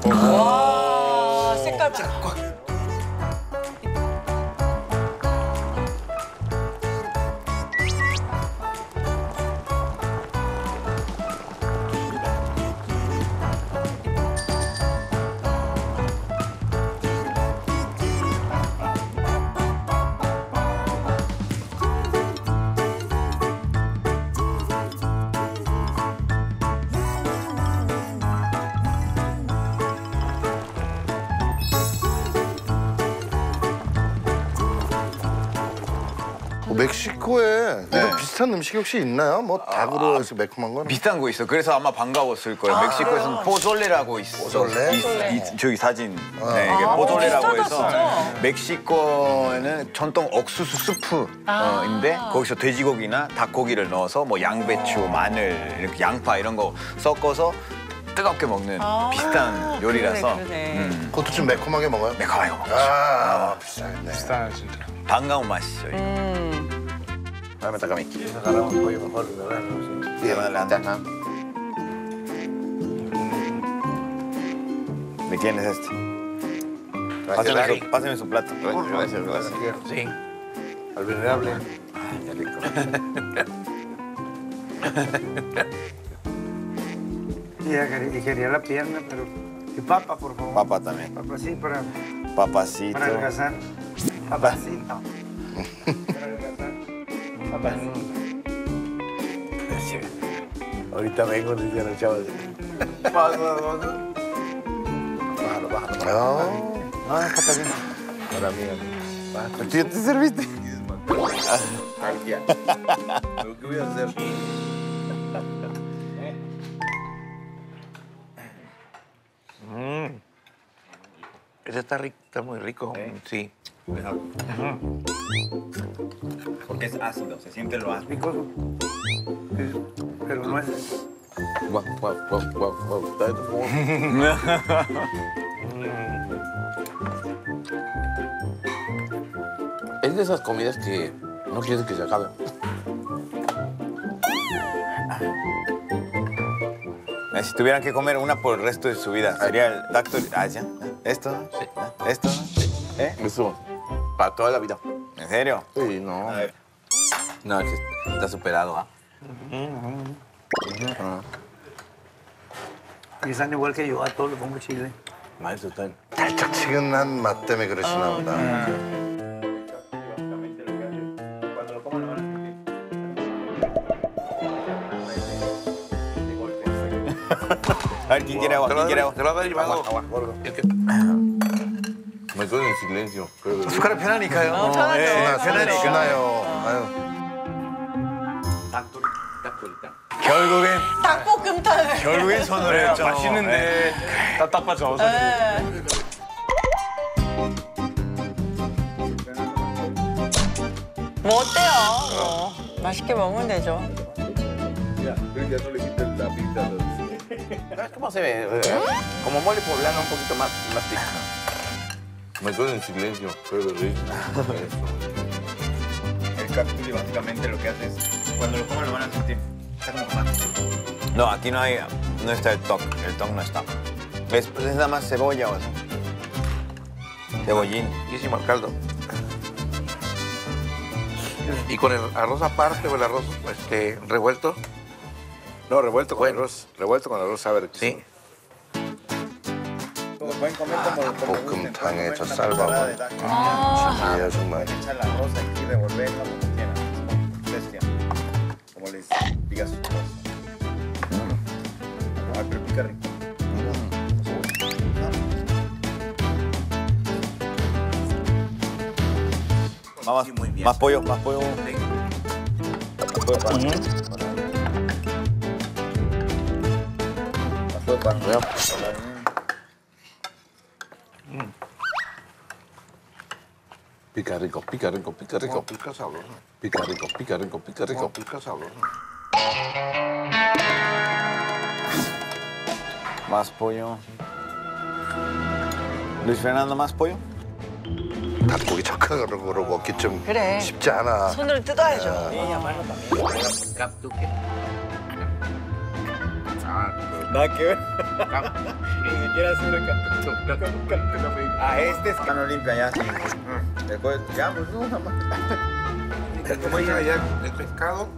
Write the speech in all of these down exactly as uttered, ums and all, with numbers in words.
와, 색깔 봐. 멕시코에 네. 이런 비슷한 음식이 혹시 있나요? 뭐 닭으로 해서 매콤한 거는? 비슷한 거 있어. 그래서 아마 반가웠을 거예요. 아, 멕시코에서는 포졸레라고 있어. 포졸레? 이, 이, 저기 사진. 어. 네, 이게 아, 포졸레라고 비슷하다, 해서 진짜. 멕시코에는 전통 옥수수 스프인데 아. 거기서 돼지고기나 닭고기를 넣어서 뭐 양배추, 마늘, 이렇게 양파 이런 거 섞어서 뜨겁게 먹는 아, 비슷한 요리라서 그러네, 그러네. 음, 그것도 좀 매콤하게 먹어요? 매콤하게 먹죠. 아, 비싸네. Está, 진짜. 반가운 맛이죠. 이거. 음. Dame taca a mí. Agarramos pollo mejor, ¿verdad? Bien, adelante. ¿De quién es este? Pásame su, pásame su plato. Gracias, gracias. Sí. Al venerable. Ay, qué rico. Y quería, y quería la pierna, pero... Y papa, por favor. Papa también. Papa, sí, para, Papacito. para adelgazar. Papacito. Para adelgazar. Papacito. Ahorita vengo, dice la chava. Bájalo, bájalo. 아, No, está bien. Para mí, ¿Tú ya te serviste? Arquia. ¿Qué voy a hacer? Mm. Ese está rico, está muy rico. Sí. Porque es ácido, se siente lo ácido. Picoso. Sí, pero no es... Guau, guau, guau, guau, guau. Está de tu modo. Es de esas comidas que no quieres que se acaben. Si tuvieran que comer una por el resto de su vida, sería el Doctor... Ah, ya. ¿Esto? Sí. ¿Esto? ¿Eh? Eso, para toda la vida. ¿En serio? Sí, no. A ver. No, es que está superado, ¿ah? Y están igual que yo, a todo le pongo chile. Maestro, está. 달짝지근한 맛 때문에 그러시나 보다. A ver, ¿quién quiere agua? ¿Quién quiere agua? Te lo haber llevado. Agua, agua. Gordo. Es que... Me quedo en silencio. Pero... 숟가락 편하니까요. 어, 편하죠. 주나, 주나, 편하죠. 주나요. 아유. 결국엔 닭볶음탕. 결국엔 손을 했죠. 맛있는데 답답하죠. 네. 뭐 어때요? 뭐. 맛있게 먹으면 되죠. ¿Sabes cómo se ve? Como mole poblano, un poquito más, más rico. Me quedo en silencio, pero rico. El cactus básicamente lo que hace es, cuando lo coman lo van a sentir. Está como más. No, aquí no hay, no está el toc, el toc no está. ¿Ves? Pues es nada más cebolla o así. Cebollín. Riquísimo el caldo. Y con el arroz aparte o el arroz este, revuelto. No, revuelto con Bueno. arroz. Revuelto con arroz sabe riquísimo. Sí. Lo pueden comer como, como gusten. 볶음탕에 저 Pueden comer 쌀밥은 una ensalada de 닭. 진리야 정말. Echar el arroz aquí y revolverlo como quieran. Como ustedes quieran. Como les diga su esposa. Ay, pero pica rico. Vamos, más pollo, más pollo. Más pollo para. Más pollo para. Pica rico, pica rico, pica rico. Pica sabroso. Pica rico, pica rico, pica rico. Pica sabroso. Más pollo. Luis Fernando, más pollo. 닭고기 젓가락으로 그러고 먹기 좀 그래. 쉽지 않아. 손으로 뜯어야죠. Captuque. Ah, Nada que ver. Ni siquiera sirve Ah, este es mano limpia ya. Sí. Después, ya, pues no, nada más. Como dicen allá, el pescado.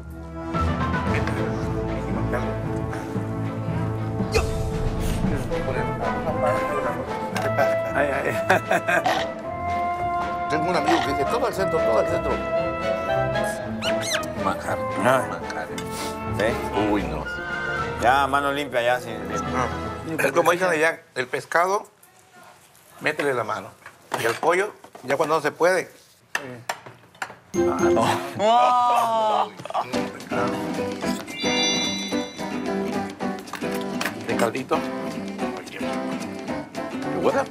Ay, ay. Tengo un amigo que dice, todo al centro, todo al centro. Manjar. Ah. Manjar. ¿Sí? Uy, no. Ya, mano limpia ya, sí. sí. Es como dicen allá, el pescado, métele la mano. Y el pollo, ya cuando no se puede. 와. De caldito. ¿Te gusta?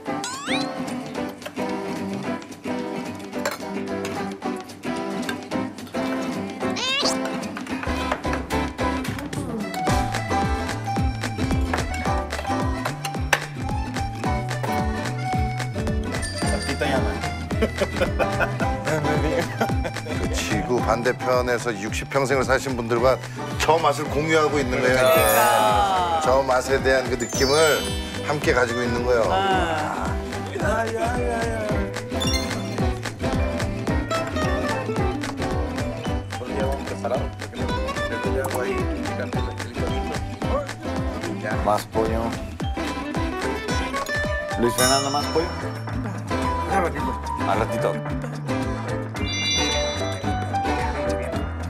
Tantito ya, man. 그 지구 반대편에서 육십 평생을 사신 분들과 저 맛을 공유하고 있는 거예요. 이제. 저 맛에 대한 그 느낌을 함께 가지고 있는 거예요. Solo ya vamos preparado. Porque le le hago ahí picante el chilito. Ya. Más pollo. Luis Fernando, más pollo. Un ratito. Al ratito.